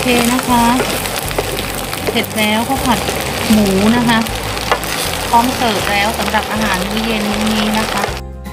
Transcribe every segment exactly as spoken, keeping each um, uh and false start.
เคนะคะเสร็จแล้วข้าวผัดหมูนะคะพร้อมเสิร์ฟแล้วสำหรับอาหารมื้อเย็นมื้อนี้นะคะ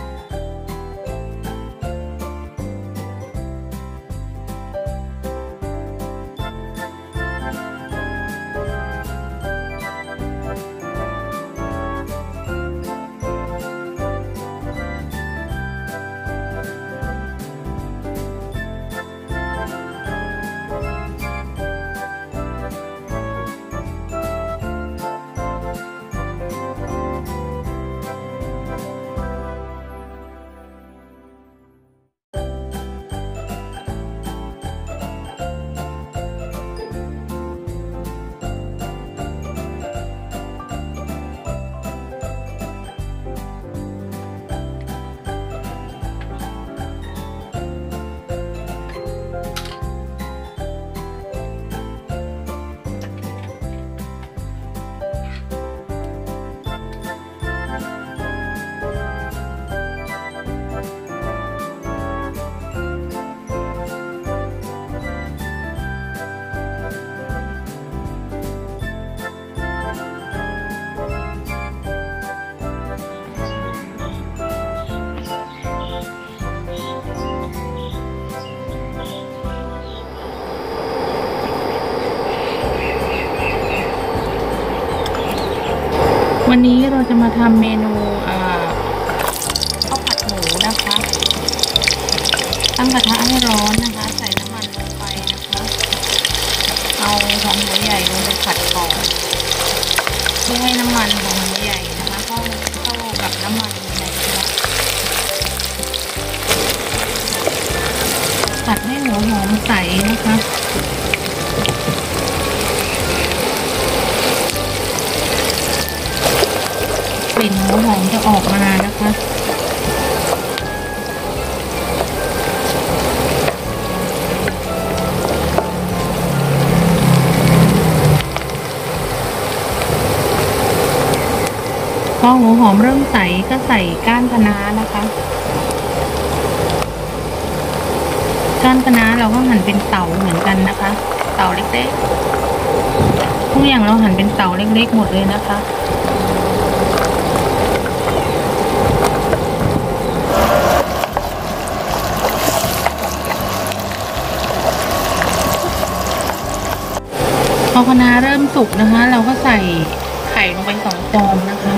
วันนี้เราจะมาทำเมนูข้าวผัดหมูนะคะตั้งกระทะให้ร้อนนะคะใส่น้ำมันลงไปนะคะเอาหอมหัวใหญ่ลงไปผัดก่อนเพื่อให้น้ำมันของหัวใหญ่นะคะเข้าเข้ากับน้ำมันในกระทะผัดให้หัวหอมใสนะคะกลิ่นหัวหอมจะออกมานะคะพอหัวหอมเริ่มใสก็ใส่ก้านคะน้านะคะก้านคะน้าเราก็หั่นเป็นเต๋าเหมือนกันนะคะเต๋าเล็กๆทุกอย่างเราหั่นเป็นเต๋าเล็กๆหมดเลยนะคะพอคะน้าเริ่มสุกนะคะเราก็ใส่ไข่ลงไปสองฟองนะคะ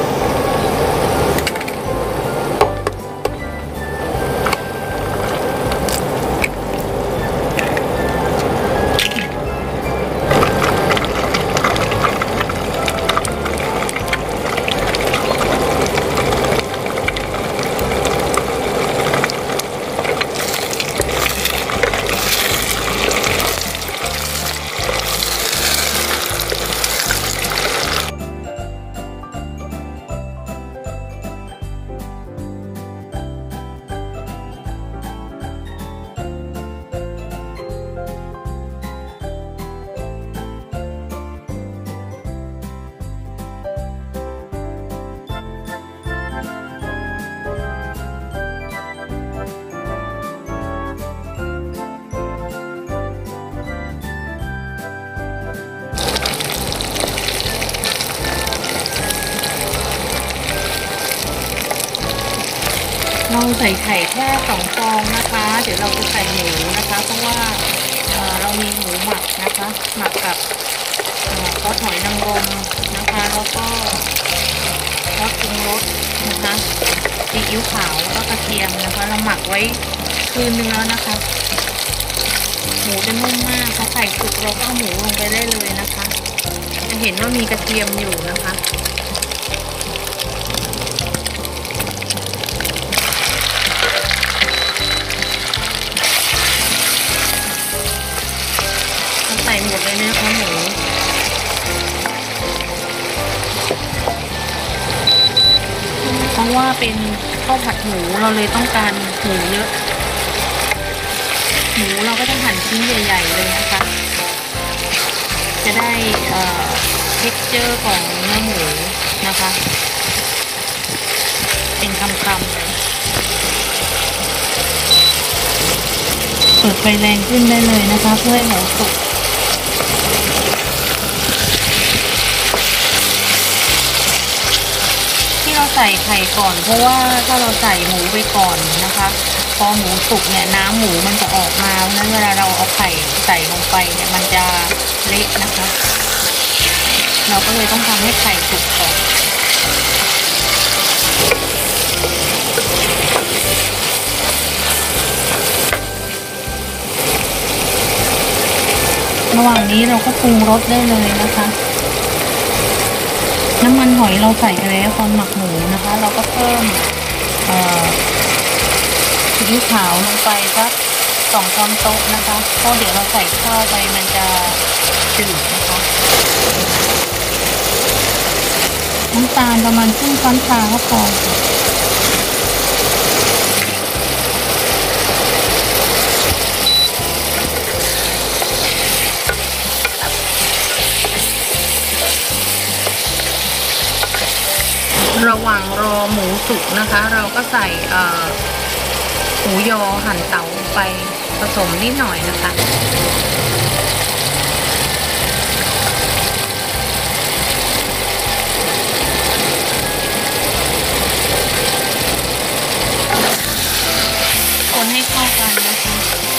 เราใส่ไข่แค่สองฟองนะคะเดี๋ยวเราจะใส่หมูนะคะเพราะว่า เ, เรามีหมูหมักนะคะหมักกับซอสหอยนางรมนะคะแล้วก็ซอสปรุงรสนะคะซีอิ๊วขาวแล้วก็กระเทียมนะคะเราหมักไว้คืนนึงแล้วนะคะหมูจะนุ่มมากพอไข่สุกเราก็เอาหมูลงไปได้เลยนะคะจะเห็นว่ามีกระเทียมอยู่นะคะใส่หมดเลยนะคะหมูเพราะว่าเป็นข้าวผัดหมูเราเลยต้องการหมูเยอะหมูเราก็จะหั่นชิ้นใหญ่ๆเลยนะคะจะได้เอ่อ เท็กเจอร์ของเนื้อหมูนะคะเป็นคำๆเลยเปิดไฟแรงขึ้นได้เลยนะคะเพื่อให้หมูสุกใส่ไข่ก่อนเพราะว่าถ้าเราใส่หมูไปก่อนนะคะพอหมูสุกเนี่ยน้ำหมูมันจะออกมาเพราะฉะนั้นเวลาเราเอาไข่ใส่ลงไปเนี่ยมันจะเละนะคะเราก็เลยต้องทำให้ไข่สุกก่อนระหว่างนี้เราก็ปรุงรสได้เลยนะคะน้ำมันหอยเราใส่ไปแล้วตอนหมักหมูนะคะเราก็เพิ่มซีอิ๊วขาวลงไปสักสองช้อนโต๊ะนะคะเพราะเดี๋ยวเราใส่ข้าวไปมันจะจืดนะคะน้ำตาลประมาณครึ่งช้อนชาก็พอระหว่างรอหมูสุกนะคะเราก็ใส่หมูยอหั่นเต๋าไปผสมนิดหน่อยนะคะคนให้เข้ากันนะคะ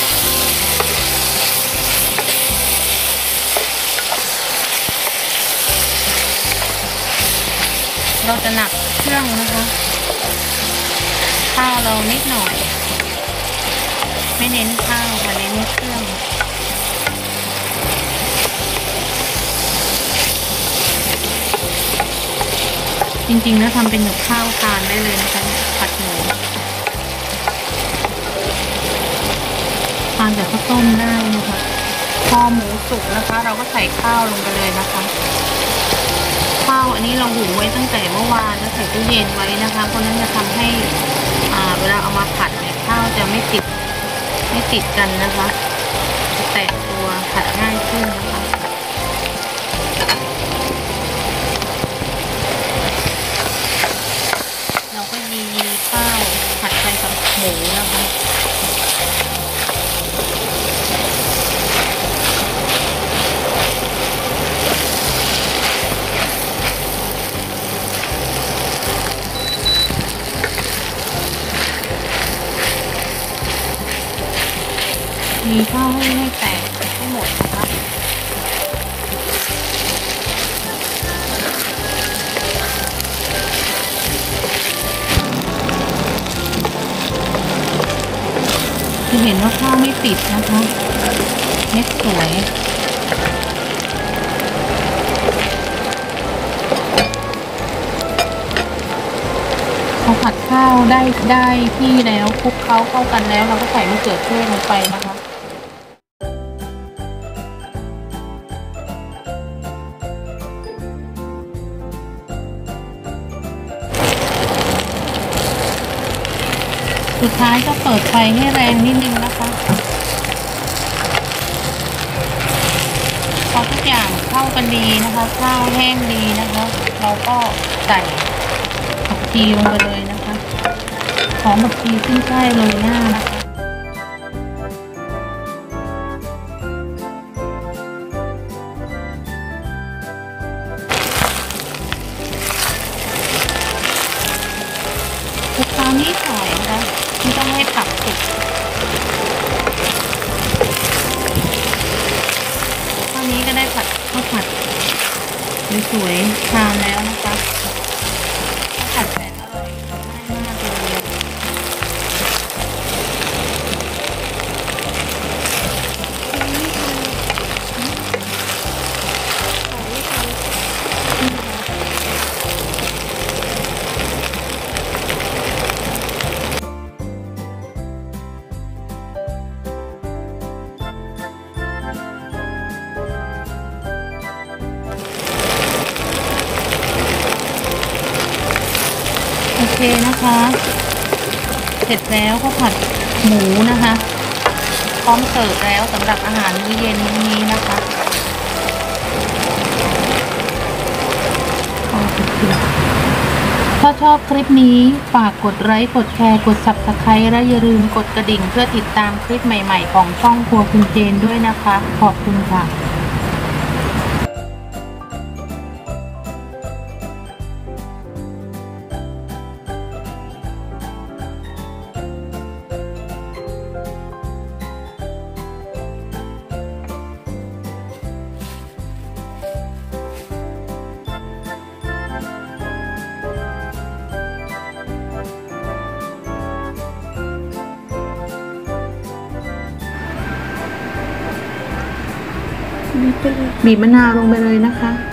เราจะหนักเครื่องนะคะข้าวเรานิดหน่อยไม่เน้นข้าวค่ะเน้นเครื่องจริงๆแล้วทำเป็นกับข้าวทานได้เลยนะคะผัดหมูทานกับข้าวต้มได้นะคะพอหมูสุกนะคะเราก็ใส่ข้าวลงไปเลยนะคะข้าวอันนี้เราหุงไว้ตั้งแต่เมื่อวานแล้วใส่ตู้เย็นไว้นะคะเพราะนั้นจะทำให้อ่าเวลาเอามาผัดเนี่ยข้าวจะไม่ติดไม่ติดกันนะคะจะแตกตัวผัดง่ายขึ้นนะคะเราก็มีข้าวผัดไปกับหมูนะคะมีข้าวให้ให้แตกให้หมดนะคะจะเห็นว่าข้าวไม่ติดนะคะเม็ดสวยพอผัดข้าวได้ได้ที่แล้วคลุกเคล้าเข้ากันแล้วเราก็ใส่มะเขือเทศลงไปนะคะสุดท้ายก็เปิดไฟให้แรงนิดนึงนะคะพอทุกอย่างเข้ากันดีนะคะข้าวแห้งดีนะคะเราก็ใส่ผักชีลงไปเลยนะคะหอมผักชีขึ้นช่ายโรยหน้านะคะคลุกเคล้านิดหน่อยนะคะไม่ต้องให้ผักสุกเท่านี้ก็ได้ผัดข้าวผัดสวยๆทานแล้วนะคะข้าวผัดแสนอร่อยง่ายมากเลยโอเคนะคะเสร็จแล้วก็ผัดหมูนะคะพร้อมเสิร์ฟแล้วสำหรับอาหารมื้อเย็นมื้อนี้นะคะถ้าชอบคลิปนี้ฝากกดไลค์กดแชร์กด ซับสไครบ์ และอย่าลืมกดกระดิ่งเพื่อติดตามคลิปใหม่ๆของช่องครัวคุณเจนด้วยนะคะขอบคุณค่ะบีบไปเลยบีบมะนาวลงไปเลยนะคะ